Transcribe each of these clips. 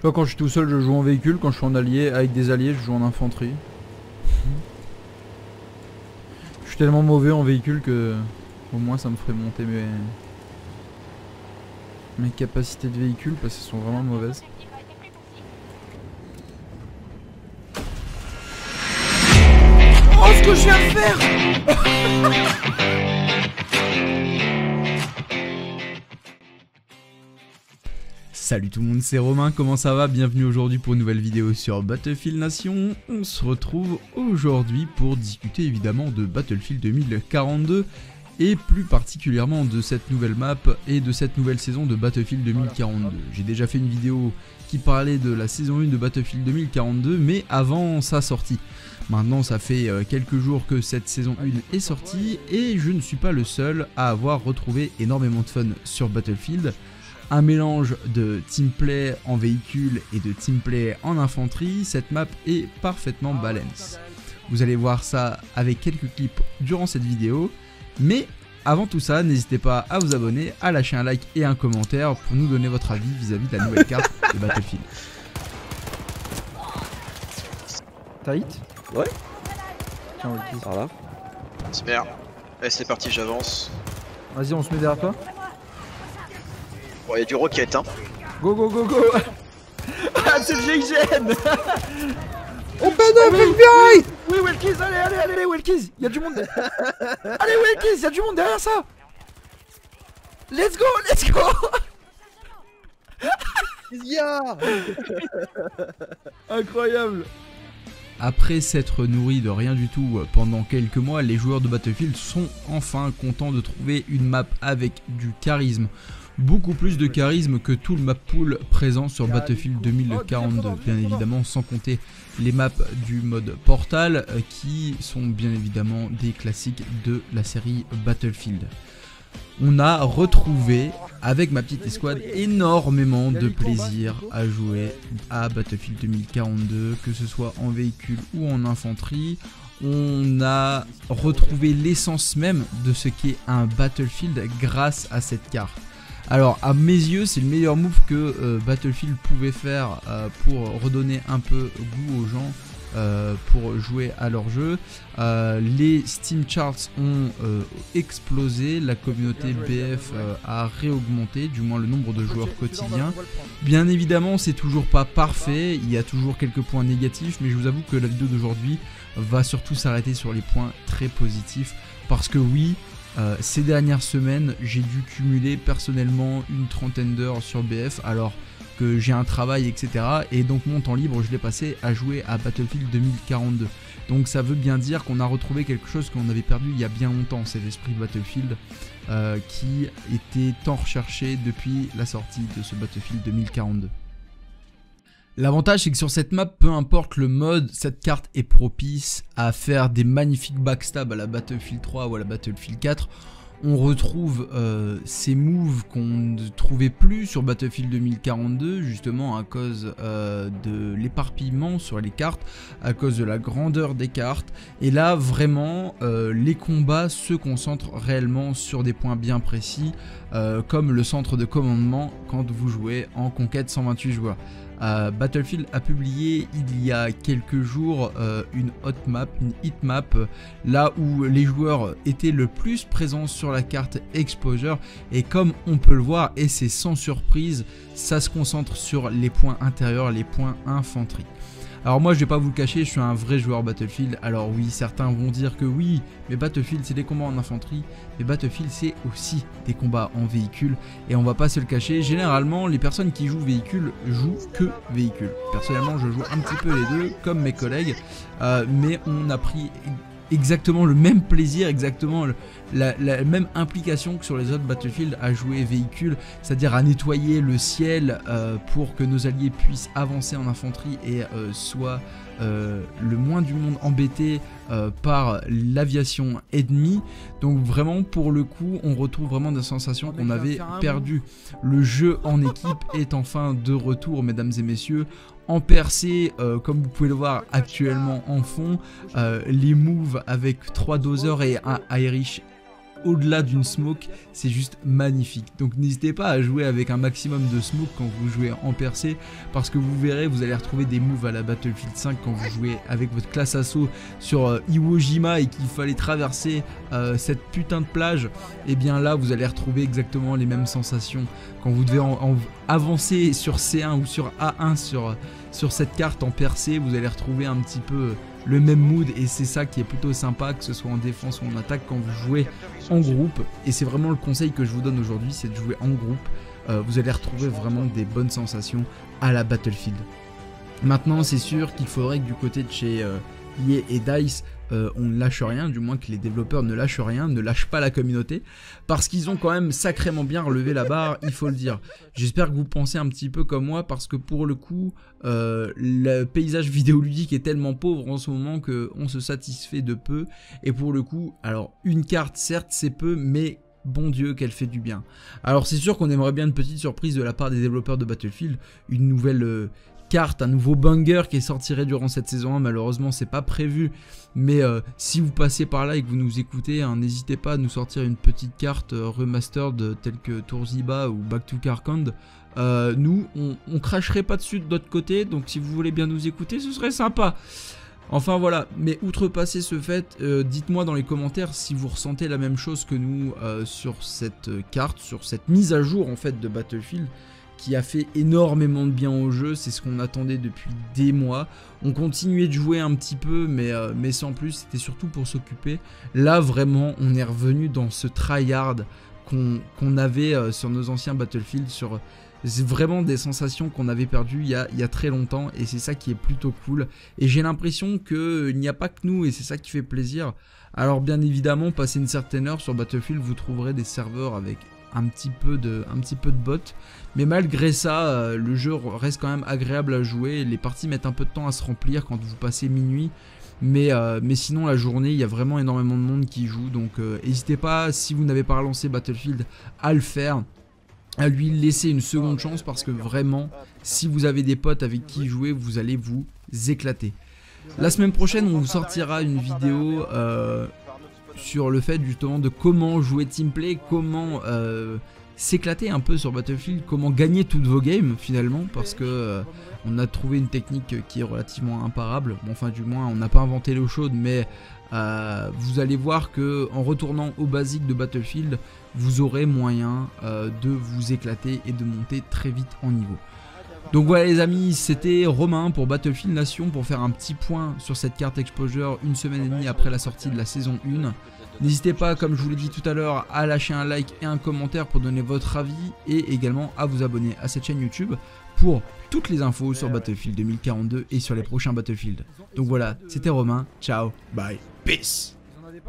vois, quand je suis tout seul, je joue en véhicule. Quand je suis en allié, avec des alliés, je joue en infanterie. Je suis tellement mauvais en véhicule que au moins ça me ferait monter mes capacités de véhicule parce qu'elles sont vraiment mauvaises. Oh, ce que je viens de faire! Salut tout le monde, c'est Romain, comment ça va? Bienvenue aujourd'hui pour une nouvelle vidéo sur Battlefield Nation. On se retrouve aujourd'hui pour discuter évidemment de Battlefield 2042 et plus particulièrement de cette nouvelle map et de cette nouvelle saison de Battlefield 2042. J'ai déjà fait une vidéo qui parlait de la saison 1 de Battlefield 2042 mais avant sa sortie. Maintenant ça fait quelques jours que cette saison 1 est sortie et je ne suis pas le seul à avoir retrouvé énormément de fun sur Battlefield. Un mélange de teamplay en véhicule et de teamplay en infanterie, cette map est parfaitement balance. Vous allez voir ça avec quelques clips durant cette vidéo, mais avant tout ça, n'hésitez pas à vous abonner, à lâcher un like et un commentaire pour nous donner votre avis vis-à-vis de la nouvelle carte de Battlefield. T'as hit? Ouais. Tiens, on le tisse. Par là. Super. Allez, c'est parti, j'avance. Vas-y, on se met derrière toi. Bon, il y a du rock qui est éteint. Go go go go. Ah, c'est le GIGN. On peine FBI. Oui, Wilkins, allez, Wilkins. Y'a du monde. Allez, Wilkins, y'a du monde derrière ça. Let's go. Yeah. Incroyable. Après s'être nourris de rien du tout pendant quelques mois, les joueurs de Battlefield sont enfin contents de trouver une map avec du charisme. Beaucoup plus de charisme que tout le map pool présent sur Battlefield 2042, bien évidemment sans compter les maps du mode Portal qui sont bien évidemment des classiques de la série Battlefield. On a retrouvé avec ma petite escouade énormément de plaisir à jouer à Battlefield 2042, que ce soit en véhicule ou en infanterie. On a retrouvé l'essence même de ce qu'est un Battlefield grâce à cette carte. Alors à mes yeux c'est le meilleur move que Battlefield pouvait faire pour redonner un peu goût aux gens pour jouer à leur jeu. Les Steam Charts ont explosé, la communauté BF a réaugmenté, du moins le nombre de joueurs quotidiens. Bien évidemment c'est toujours pas parfait, il y a toujours quelques points négatifs, mais je vous avoue que la vidéo d'aujourd'hui va surtout s'arrêter sur les points très positifs, parce que oui, ces dernières semaines, j'ai dû cumuler personnellement une trentaine d'heures sur BF alors que j'ai un travail, etc. Et donc mon temps libre, je l'ai passé à jouer à Battlefield 2042. Donc ça veut bien dire qu'on a retrouvé quelque chose qu'on avait perdu il y a bien longtemps, c'est l'esprit Battlefield qui était tant recherché depuis la sortie de ce Battlefield 2042. L'avantage c'est que sur cette map, peu importe le mode, cette carte est propice à faire des magnifiques backstabs à la Battlefield 3 ou à la Battlefield 4. On retrouve ces moves qu'on ne trouvait plus sur Battlefield 2042 justement à cause de l'éparpillement sur les cartes, à cause de la grandeur des cartes. Et là vraiment les combats se concentrent réellement sur des points bien précis comme le centre de commandement quand vous jouez en conquête 128 joueurs. Battlefield a publié il y a quelques jours une hot map, une heat map, là où les joueurs étaient le plus présents sur la carte Exposure, et comme on peut le voir, et c'est sans surprise, ça se concentre sur les points intérieurs, les points infanterie. Alors moi je vais pas vous le cacher, je suis un vrai joueur Battlefield. Alors oui, certains vont dire que oui, mais Battlefield c'est des combats en infanterie, mais Battlefield c'est aussi des combats en véhicule, et on va pas se le cacher, généralement les personnes qui jouent véhicule jouent que véhicule. Personnellement je joue un petit peu les deux comme mes collègues, mais on a pris exactement le même plaisir, exactement la même implication que sur les autres Battlefield à jouer véhicule, c'est-à-dire à nettoyer le ciel pour que nos alliés puissent avancer en infanterie et soient le moins du monde embêtés par l'aviation ennemie. Donc vraiment pour le coup on retrouve vraiment des sensations qu'on avait perdues. Le jeu en équipe est enfin de retour, mesdames et messieurs, en percée, comme vous pouvez le voir actuellement en fond, les moves avec 3 doseurs et un Irish au-delà d'une smoke, c'est juste magnifique. Donc n'hésitez pas à jouer avec un maximum de smoke quand vous jouez en percée, parce que vous verrez, vous allez retrouver des moves à la Battlefield 5 quand vous jouez avec votre classe assaut sur Iwo Jima et qu'il fallait traverser cette putain de plage. Et bien là vous allez retrouver exactement les mêmes sensations quand vous devez avancer sur C1 ou sur A1 sur cette carte en percée. Vous allez retrouver un petit peu le même mood, et c'est ça qui est plutôt sympa, que ce soit en défense ou en attaque, quand vous jouez en groupe. Et c'est vraiment le conseil que je vous donne aujourd'hui, c'est de jouer en groupe. Vous allez retrouver vraiment des bonnes sensations à la Battlefield. Maintenant c'est sûr qu'il faudrait que du côté de chez EA et DICE, on ne lâche rien, du moins que les développeurs ne lâchent rien, ne lâchent pas la communauté, parce qu'ils ont quand même sacrément bien relevé la barre, il faut le dire. J'espère que vous pensez un petit peu comme moi, parce que pour le coup, le paysage vidéoludique est tellement pauvre en ce moment qu'on se satisfait de peu, et pour le coup, alors une carte certes c'est peu, mais bon Dieu qu'elle fait du bien. Alors c'est sûr qu'on aimerait bien une petite surprise de la part des développeurs de Battlefield, une nouvelle carte, un nouveau banger qui sortirait durant cette saison 1, malheureusement c'est pas prévu, mais si vous passez par là et que vous nous écoutez, hein, n'hésitez pas à nous sortir une petite carte remastered telle que Tourziba ou Back to Karkand. Nous on cracherait pas dessus de notre côté, donc si vous voulez bien nous écouter ce serait sympa. Enfin voilà, mais outrepasser ce fait, dites-moi dans les commentaires si vous ressentez la même chose que nous sur cette carte, sur cette mise à jour en fait de Battlefield, qui a fait énormément de bien au jeu. C'est ce qu'on attendait depuis des mois. On continuait de jouer un petit peu, mais sans plus, c'était surtout pour s'occuper. Là vraiment on est revenu dans ce tryhard qu'on avait sur nos anciens Battlefield, sur vraiment des sensations qu'on avait perdues il y a très longtemps, et c'est ça qui est plutôt cool. Et j'ai l'impression qu'il n'y a pas que nous, et c'est ça qui fait plaisir. Alors bien évidemment, passé une certaine heure sur Battlefield, vous trouverez des serveurs avec un petit peu de bots, mais malgré ça le jeu reste quand même agréable à jouer. Les parties mettent un peu de temps à se remplir quand vous passez minuit, mais sinon la journée il y a vraiment énormément de monde qui joue, donc n'hésitez pas, si vous n'avez pas relancé Battlefield, à le faire, à lui laisser une seconde chance, parce que vraiment si vous avez des potes avec qui jouer, vous allez vous éclater. La semaine prochaine on vous sortira une vidéo sur le fait justement de comment jouer teamplay, comment s'éclater un peu sur Battlefield, comment gagner toutes vos games finalement, parce que on a trouvé une technique qui est relativement imparable. Bon, enfin du moins on n'a pas inventé l'eau chaude, mais vous allez voir que en retournant au basique de Battlefield, vous aurez moyen de vous éclater et de monter très vite en niveau. Donc voilà les amis, c'était Romain pour Battlefield Nation, pour faire un petit point sur cette carte exposure une semaine et demie après la sortie de la saison 1. N'hésitez pas, comme je vous l'ai dit tout à l'heure, à lâcher un like et un commentaire pour donner votre avis, et également à vous abonner à cette chaîne YouTube pour toutes les infos sur Battlefield 2042 et sur les prochains Battlefield. Donc voilà, c'était Romain, ciao, bye, peace.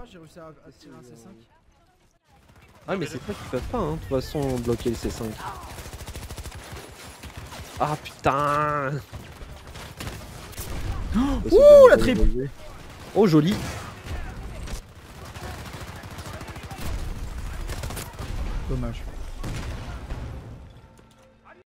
Ah mais c'est pas qu'ils peuvent pas, hein, de toute façon bloquer le C5. Ah putain. Ouh, la trip. Oh joli. Dommage.